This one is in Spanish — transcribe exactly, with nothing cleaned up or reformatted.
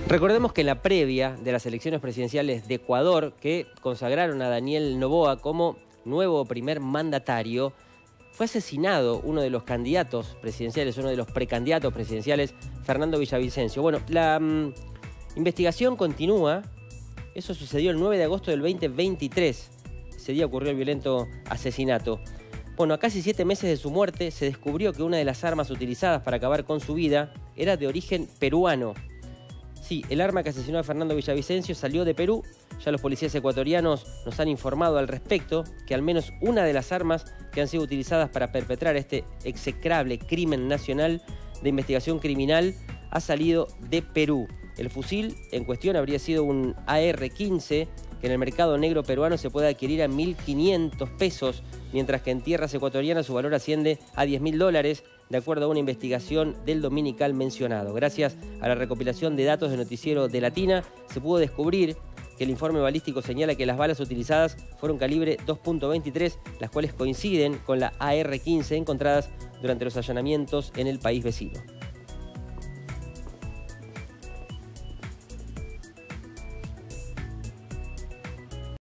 Recordemos que en la previa de las elecciones presidenciales de Ecuador, que consagraron a Daniel Noboa como nuevo primer mandatario, fue asesinado uno de los candidatos presidenciales, uno de los precandidatos presidenciales, Fernando Villavicencio. Bueno, la mmm, investigación continúa. Eso sucedió el nueve de agosto del veinte veintitrés. Ese día ocurrió el violento asesinato. Bueno, a casi siete meses de su muerte se descubrió que una de las armas utilizadas para acabar con su vida era de origen peruano. Sí, el arma que asesinó a Fernando Villavicencio salió de Perú. Ya los policías ecuatorianos nos han informado al respecto que al menos una de las armas que han sido utilizadas para perpetrar este execrable crimen nacional de investigación criminal ha salido de Perú. El fusil en cuestión habría sido un A R quince, que en el mercado negro peruano se puede adquirir a mil quinientos pesos, mientras que en tierras ecuatorianas su valor asciende a diez mil dólares, de acuerdo a una investigación del dominical mencionado. Gracias a la recopilación de datos del noticiero de Latina, se pudo descubrir que el informe balístico señala que las balas utilizadas fueron calibre dos punto veintitrés, las cuales coinciden con la A R quince encontradas durante los allanamientos en el país vecino.